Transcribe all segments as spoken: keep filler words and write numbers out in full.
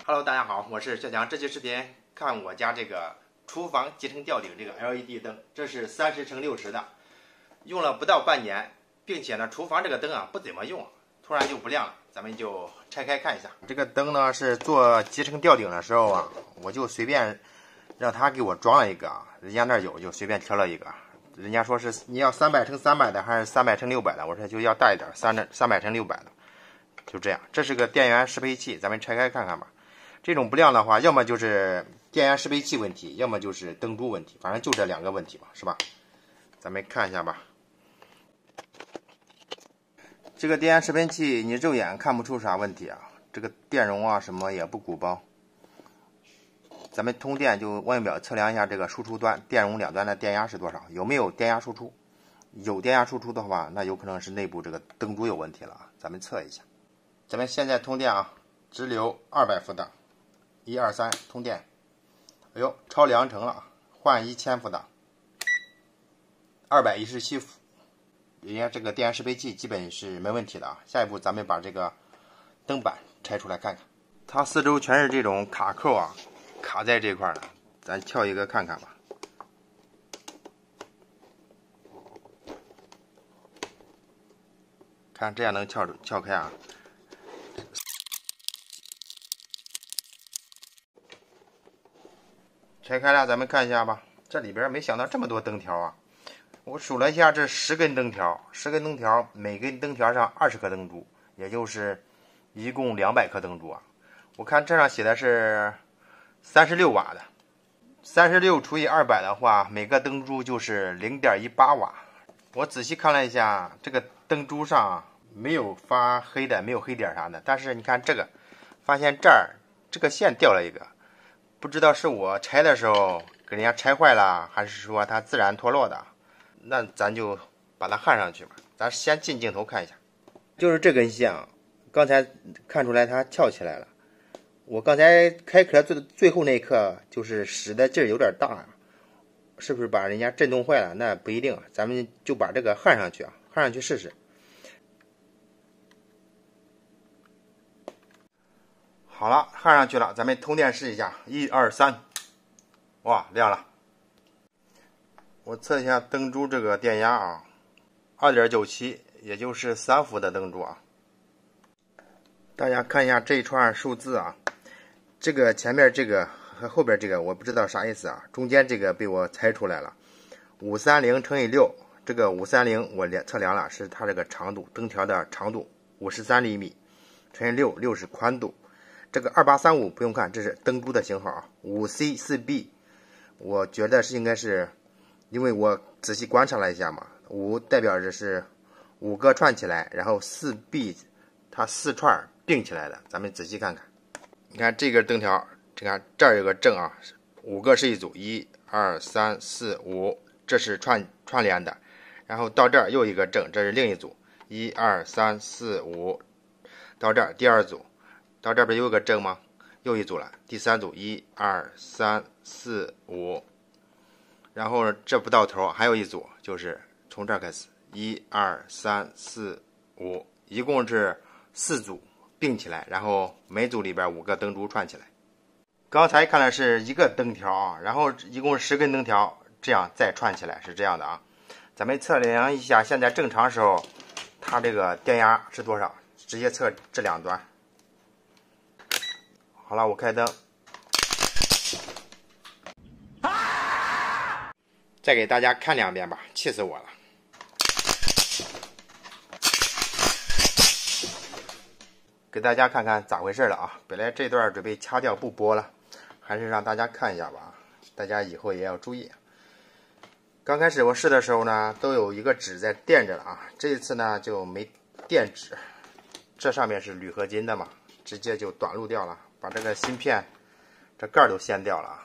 Hello， 大家好，我是小强。这期视频看我家这个厨房集成吊顶这个 L E D 灯，这是三十乘六十的，用了不到半年，并且呢，厨房这个灯啊不怎么用，突然就不亮了。咱们就拆开看一下。这个灯呢是做集成吊顶的时候啊，我就随便让他给我装了一个，人家那儿有就随便挑了一个。人家说是你要三百乘三百的还是三百乘六百的，我说就要大一点，三三百乘六百的，就这样。这是个电源适配器，咱们拆开看看吧。这种不亮的话，要么就是电源适配器问题，要么就是灯珠问题，反正就这两个问题吧，是吧？咱们看一下吧。这个电源适配器你肉眼看不出啥问题啊，这个电容啊什么也不鼓包。咱们通电就外表测量一下这个输出端电容两端的电压是多少，有没有电压输出？有电压输出的话，那有可能是内部这个灯珠有问题了啊。咱们测一下。咱们现在通电啊，直流二百伏档。一二三，通电，哎呦，超两成了，换一千伏档，二百一十七伏，人家这个电源适配器基本是没问题的啊。下一步咱们把这个灯板拆出来看看，它四周全是这种卡扣啊，卡在这块了，咱撬一个看看吧。看这样能撬撬开啊。拆开了，咱们看一下吧。这里边没想到这么多灯条啊！我数了一下，这十根灯条，十根灯条，每根灯条上二十颗灯珠，也就是一共两百颗灯珠啊。我看这上写的是三十六瓦的，三十六除以二百的话，每个灯珠就是零点一八瓦。我仔细看了一下，这个灯珠上没有发黑的，没有黑点啥的，但是你看这个，发现这儿这个线掉了一个。不知道是我拆的时候给人家拆坏了，还是说它自然脱落的，那咱就把它焊上去吧。咱先近镜头看一下，就是这根线啊，刚才看出来它翘起来了。我刚才开壳最最后那一刻，就是使的劲儿有点大啊，是不是把人家震动坏了？那不一定，咱们就把这个焊上去啊，焊上去试试。好了，焊上去了，咱们通电试一下，一二三，哇，亮了。我测一下灯珠这个电压啊， 二点九七， 也就是三伏的灯珠啊。大家看一下这一串数字啊，这个前面这个和后边这个我不知道啥意思啊，中间这个被我猜出来了，五三零乘以六，这个五三零我测量了，是它这个长度，灯条的长度五十三厘米，乘以六，六是宽度。这个二八三五不用看，这是灯珠的型号啊， 五 C 四 B， 我觉得是应该是，因为我仔细观察了一下嘛，五代表着是五个串起来，然后四 B 它四串并起来的，咱们仔细看看。你看这根灯条，你看这儿有个正啊，五个是一组，一二三四五，这是串串联的，然后到这儿又一个正，这是另一组，一二三四五，到这儿第二组。到这边又有个正吗？又一组了，第三组，一二三四五，然后这不到头，还有一组，就是从这儿开始，一二三四五，一共是四组并起来，然后每组里边五个灯珠串起来。刚才看的是一个灯条啊，然后一共十根灯条，这样再串起来是这样的啊。咱们测量一下，现在正常时候它这个电压是多少？直接测这两端。好了，我开灯，再给大家看两遍吧，气死我了。给大家看看咋回事了啊！本来这段准备掐掉不播了，还是让大家看一下吧，大家以后也要注意。刚开始我试的时候呢，都有一个纸在垫着了啊，这一次呢就没垫纸，这上面是铝合金的嘛，直接就短路掉了。把这个芯片这盖儿都掀掉了啊！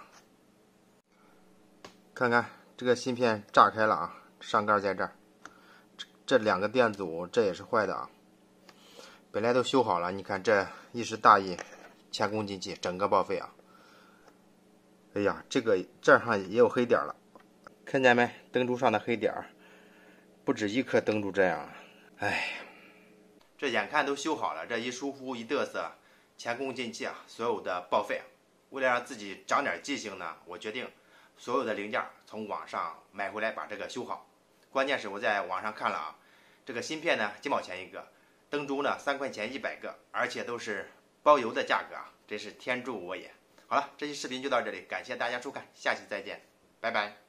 看看这个芯片炸开了啊，上盖在这儿，这这两个电阻这也是坏的啊。本来都修好了，你看这一时大意，前功尽弃，整个报废啊！哎呀，这个这上也有黑点了，看见没？灯珠上的黑点，不止一颗灯珠这样。哎，这眼看都修好了，这一疏忽一嘚瑟， 前功尽弃啊，所有的报废。为了让自己长点记性呢，我决定所有的零件从网上买回来，把这个修好。关键是我在网上看了啊，这个芯片呢几毛钱一个，灯珠呢三块钱一百个，而且都是包邮的价格啊，真是天助我也。好了，这期视频就到这里，感谢大家收看，下期再见，拜拜。